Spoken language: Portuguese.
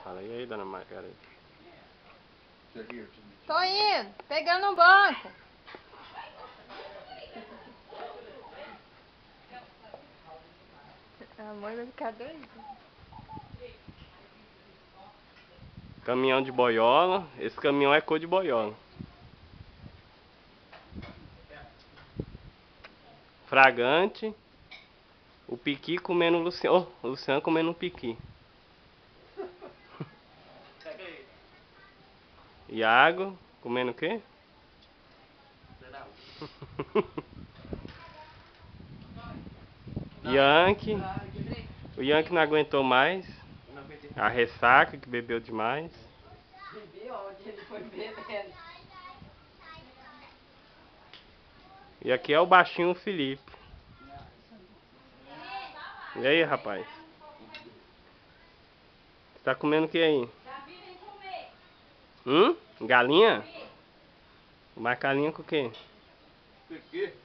Fala aí, dona Margarida. Tô indo, pegando um banco. A mãe vai ficar doida. Caminhão de boiola. Esse caminhão é cor de boiola. Fragante. O Piqui comendo o Luciano. Oh, o Luciano comendo um Piqui. Iago comendo o quê? Yankee. O Yankee não aguentou mais. A ressaca, que bebeu demais. Ele foi bebendo. E aqui é o baixinho Felipe. E aí, rapaz? Você tá comendo o que aí? Galinha? Mais galinha com o quê?